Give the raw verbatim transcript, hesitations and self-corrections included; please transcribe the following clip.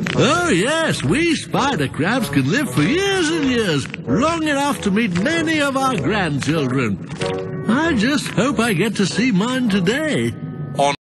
Oh, yes, we spider crabs can live for years and years, long enough to meet many of our grandchildren. I just hope I get to see mine today.